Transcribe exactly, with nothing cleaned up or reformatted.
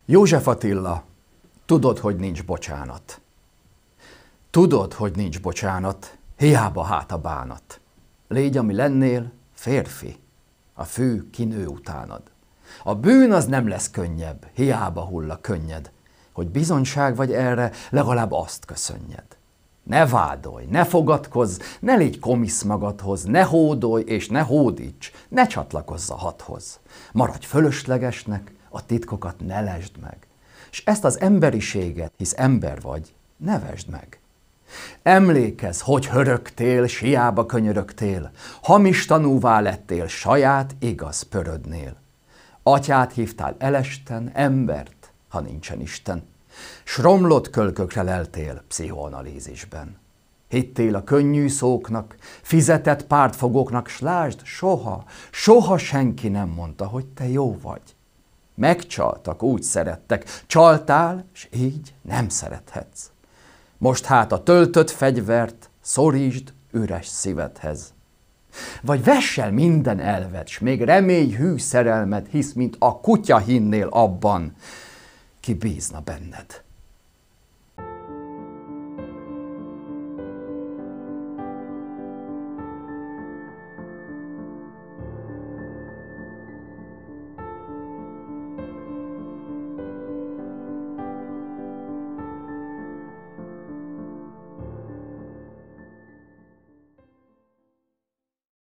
József Attila, tudod, hogy nincs bocsánat. Tudod, hogy nincs bocsánat, hiába hát a bánat. Légy, ami lennél, férfi, a fű kinő utánad. A bűn az nem lesz könnyebb, hiába hull a könnyed, hogy bizonyság vagy erre, legalább azt köszönjed. Ne vádolj, ne fogadkozz, ne légy komisz magadhoz, ne hódolj és ne hódíts, ne csatlakozz a hadhoz. Maradj fölöslegesnek, a titkokat ne lesd meg, és ezt az emberiséget, hisz ember vagy, ne vesd meg. Emlékezz, hogy hörögtél, s hiába könyörögtél, hamis tanúvá lettél, saját igaz pörödnél. Atyát hívtál elesten, embert, ha nincsen Isten, s romlott kölkökre leltél pszichoanalízisben. Hittél a könnyű szóknak, fizetett pártfogóknak, s lásd, soha, soha senki nem mondta, hogy te jó vagy. Megcsaltak, úgy szerettek, csaltál, s így nem szerethetsz. Most hát a töltött fegyvert szorítsd üres szívedhez. Vagy vess el minden elved, s még remélj hű szerelmed, hisz mint a kutya hinnél abban, ki bízna benned.